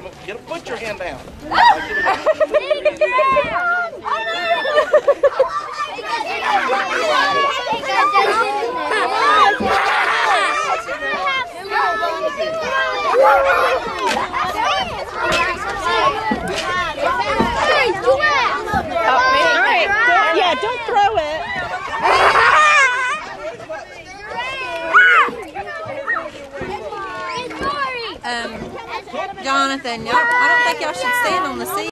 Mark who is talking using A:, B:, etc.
A: Put your hand down.
B: Yeah, don't throw it.
C: Jonathan, I don't think y'all should stand on the seat.